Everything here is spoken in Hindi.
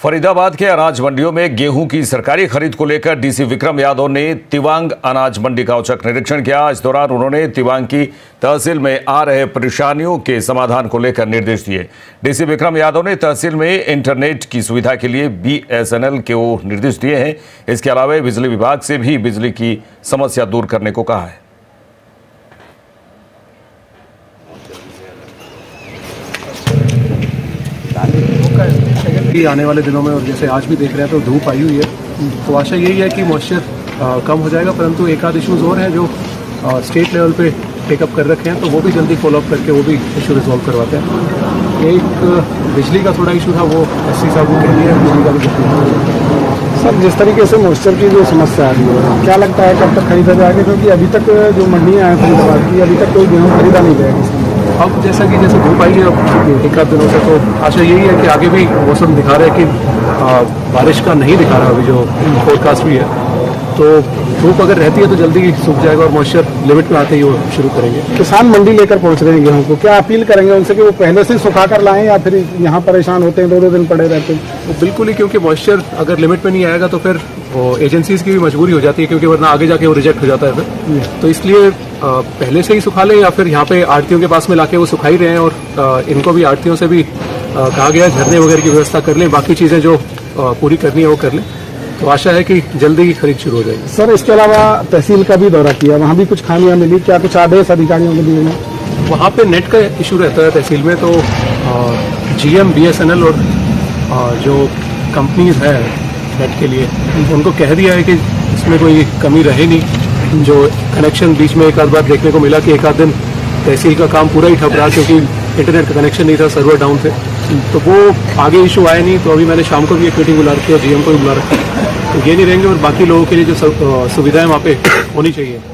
फरीदाबाद के अनाज मंडियों में गेहूं की सरकारी खरीद को लेकर डीसी विक्रम यादव ने तिवांग अनाज मंडी का औचक निरीक्षण किया। इस दौरान उन्होंने तिवांग की तहसील में आ रहे परेशानियों के समाधान को लेकर निर्देश दिए। डीसी विक्रम यादव ने तहसील में इंटरनेट की सुविधा के लिए BSNL को निर्देश दिए हैं। इसके अलावा बिजली विभाग से भी बिजली की समस्या दूर करने को कहा है। आने वाले दिनों में और जैसे आज भी देख रहे हैं तो धूप आई हुई है, तो आशा यही है कि मॉइस्चर कम हो जाएगा। परंतु एक आध इश्यूज और हैं जो स्टेट लेवल पे टेकअप कर रखे हैं, तो वो भी जल्दी फॉलोअप करके वो भी इशू रिजॉल्व करवाते हैं। एक बिजली का थोड़ा इशू था, वो SC साहब को कह दिया, बिजली का भी। सर, जिस तरीके से मॉइस्चर की जो समस्या आ रही है, क्या लगता है कब तक खरीदा जाएगा? क्योंकि अभी तक जो मंडियाँ हैं फरीदाबाद की, अभी तक कोई गेहूँ खरीदा नहीं जाएगा। अब जैसे धूप आई है अब एक आध दिनों से, तो आशा यही है कि आगे भी मौसम दिखा रहा है कि बारिश का नहीं दिखा रहा अभी जो फोरकास्ट भी है, तो धूप अगर रहती है तो जल्दी सूख जाएगा और मॉइस्चर लिमिट में आते ही वो शुरू करेंगे। किसान मंडी लेकर पहुंच रहे हैं गेहूं को, क्या अपील करेंगे उनसे कि वो पहले से सुखा कर लाएं या फिर यहाँ परेशान होते हैं, 2-2 दिन पड़े रहते हैं? वो बिल्कुल ही, क्योंकि मॉइस्चर अगर लिमिट में नहीं आएगा तो फिर वो एजेंसीज की भी मजबूरी हो जाती है, क्योंकि वरना आगे जाके वो रिजेक्ट हो जाता है फिर। तो इसलिए पहले से ही सुखा लें या फिर यहाँ पे आड़तियों के पास में लाके वो सुखा ही रहे हैं, और इनको भी आड़तियों से भी कहा गया झरने वगैरह की व्यवस्था कर लें, बाकी चीज़ें जो पूरी करनी है वो कर लें। तो आशा है कि जल्दी ही खरीद शुरू हो जाएगी। सर, इसके अलावा तहसील का भी दौरा किया, वहाँ भी कुछ खामियां मिली, क्या कुछ आदेश अधिकारियों को दिए हैं? वहाँ पे नेट का इशू रहता है तहसील में, तो GM BSNL और जो कंपनीज है नेट के लिए, उनको कह दिया है कि इसमें कोई कमी रहे नहीं। जो कनेक्शन बीच में एक आध बार देखने को मिला कि एक आध दिन तहसील का काम पूरा ही ठप रहा क्योंकि इंटरनेट का कनेक्शन नहीं था, सर्वर डाउन थे, तो वो आगे इशू आया नहीं। तो अभी मैंने शाम को भी एक मीटिंग बुला रखी है, GM को भी बुला रखी है, तो ये नहीं रहेंगे और बाकी लोगों के लिए जो सुविधाएं वहाँ पे होनी चाहिए